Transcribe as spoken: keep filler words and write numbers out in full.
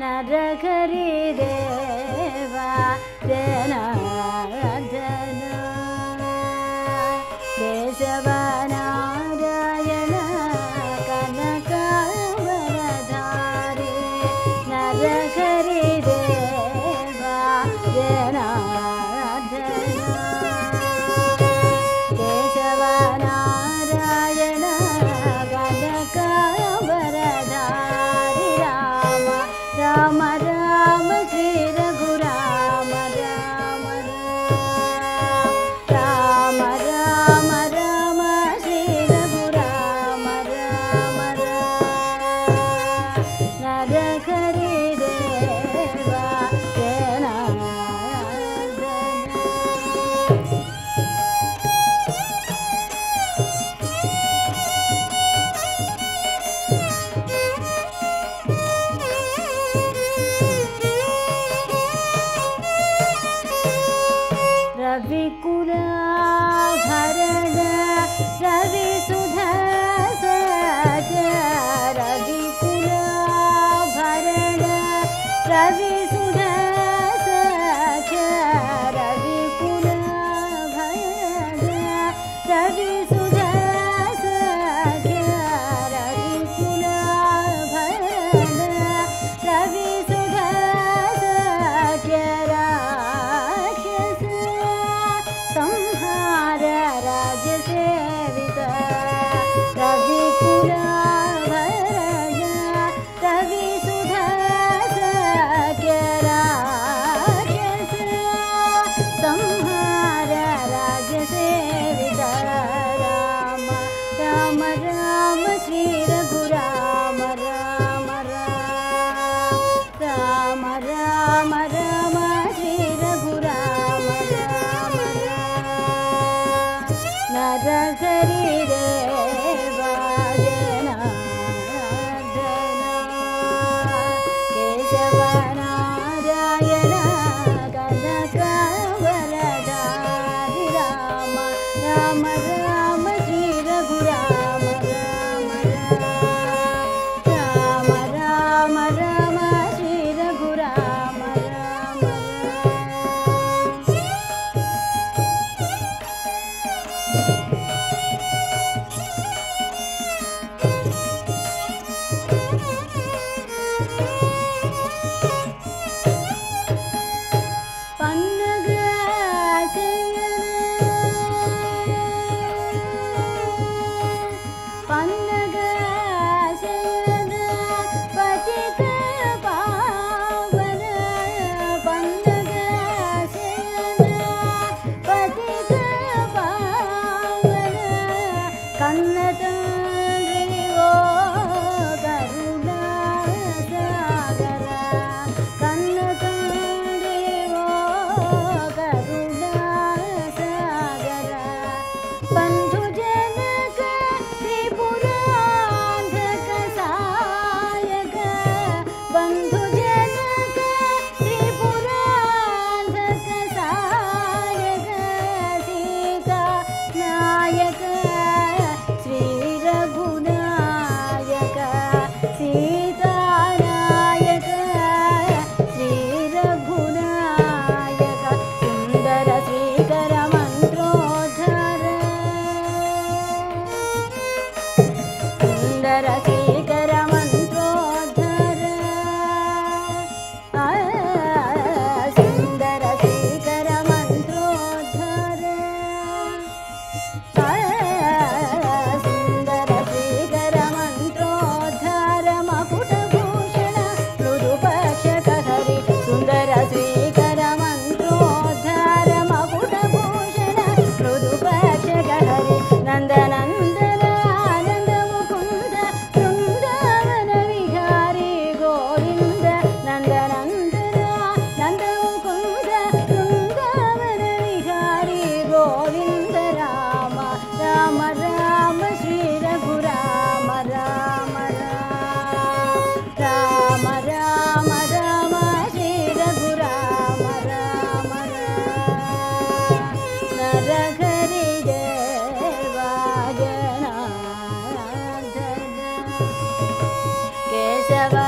नरहरि देवा जनार्दन केशव नारायण कनकावरधारी नरहरि देवा जनार्दन केशव नारायण कनकावरधारी राम राम राम श्री रघुराम राम राम राम राम श्री रघुराम राम नरहरि देवा जनार्दन रविकुलाभरण रविसुधसज रविकुलाभरण रविसुधसज रविकुलाभरण रविसुधसज रविकुलाभरण रविसुधसज राक्षस संहार राजसेवित रविकुलाभरण रविसुधसज राक्षस संहार राजसेवित राम राम राम श्री रघुराम राम राम राम राम श्री रघुराम राम नरहरि देवा जनार्दन केशव नारायण कनकावरधारी राम राम राम श्री रघुराम राम राम राम राम श्री रघुराम राम पन्नगशयन पतित पावन पन्नगशयन पतित पावन कन्नतंड्रि ओ करुणासागर कन्नतंड्रि ओ करुणासागर बन्धुजनक त्रिपुरान्धक सायक बन्धुजनक त्रिपुरान्धक सायक सीता नायक श्री रघुनायक सीता नायक श्री रघुनायक सुंदर श्रीकर मंत्रोद्धार सुंदर श्रीकर मंत्रोद्धार आ, सुंदर श्रीकर मंत्रोद्धार आ, सुंदर श्रीकर मंत्रोद्धार मकुटभूषण मृदुपक्षकहरि सुंदर श्रीकर मंत्रोद्धार मकुटभूषण मृदुपक्षकहरि नंदनंदन आनंद मुकुंद वृंदावन विहारी गोविंद नंदनंदन नंद मुकुंद वृंदावन विहारी गोविंद राम राम राम श्री रघुराम राम राम राम राम श्री रघुराम राम नरहरि देवा जनार्दन केशव